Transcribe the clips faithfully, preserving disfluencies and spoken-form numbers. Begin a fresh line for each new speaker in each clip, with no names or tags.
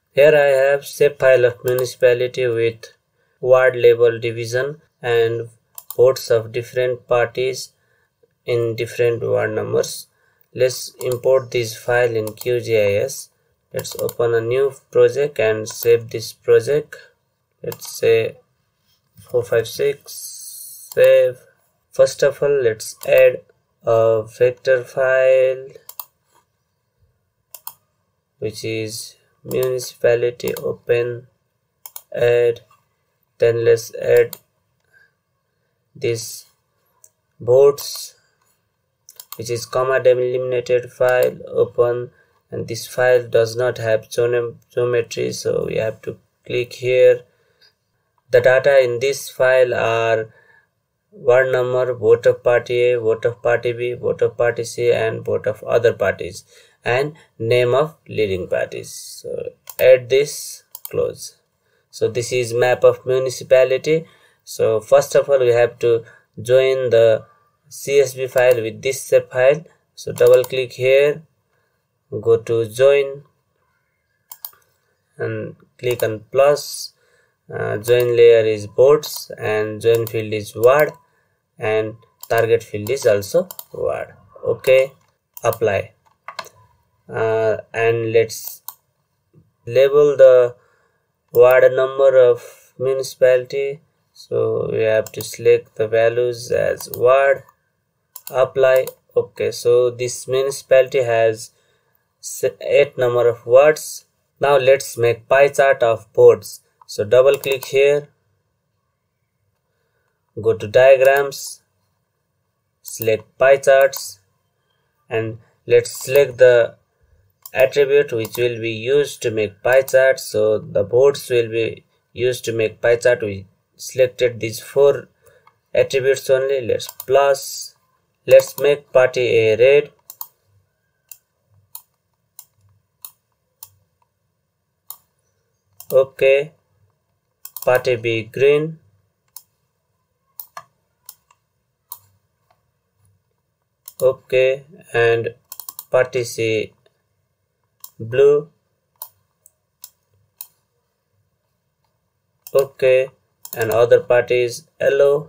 Here I have shapefile of municipality with ward level division and votes of different parties in different ward numbers. Let's import this file in Q G I S. Let's open a new project and save this project. Let's say four five six, save. First of all, let's add a vector file which is municipality, open, add. Then let's add this votes which is comma delimited file, open, and this file does not have geometry, so we have to click here. The data in this file are ward number, vote of party A, vote of party B, vote of party C, and vote of other parties, and name of leading parties. So add this, close. So this is map of municipality. So first of all, we have to join the C S V file with this shape file. So double click here, go to join and click on plus. Uh, join layer is votes and join field is ward and target field is also ward. Okay, apply. Uh, and let's label the ward number of municipality. So we have to select the values as ward, apply. Okay, so this municipality has eight number of wards. Now let's make pie chart of votes. So double click here, go to diagrams, select pie charts, and let's select the attribute which will be used to make pie chart. So the votes will be used to make pie chart. We selected these four attributes only. Let's plus. Let's make party A red, okay, party B green, okay, and party C blue, okay, and other parties yellow,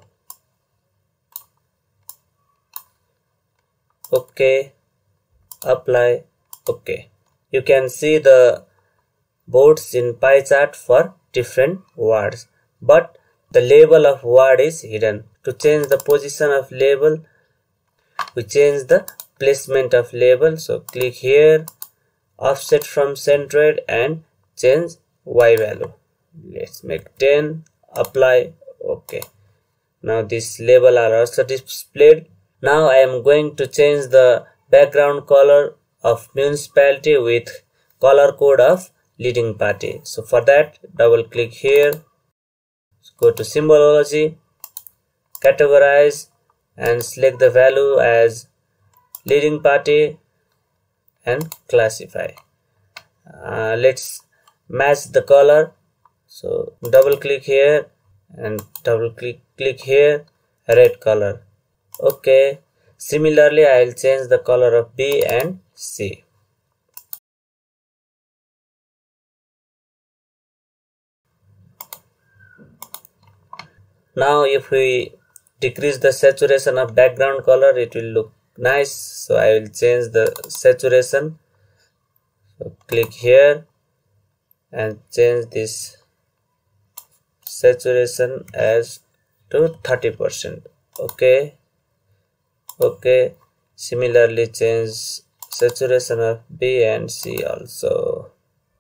okay, apply. Okay, you can see the votes in pie chart for different wards, but the label of ward is hidden. To change the position of label, we change the placement of label. So click here, offset from centroid, and change Y value. Let's make ten, apply. Okay, now this label are also displayed. Now I am going to change the background color of municipality with color code of leading party. So for that, double click here, go to Symbology, Categorize, and select the value as leading party and classify. Uh, let's match the color. So double click here and double click click here, red color. Okay, similarly I will change the color of B and C. Now if we decrease the saturation of background color, it will look nice. So I will change the saturation. So click here and change this saturation as to thirty percent. Okay, okay, similarly change saturation of B and C also.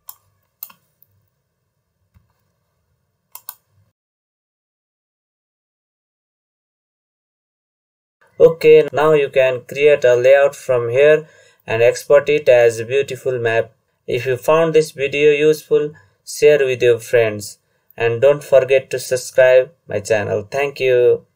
Okay, now you can create a layout from here and export it as a beautiful map. If you found this video useful, share with your friends and don't forget to subscribe my channel. Thank you.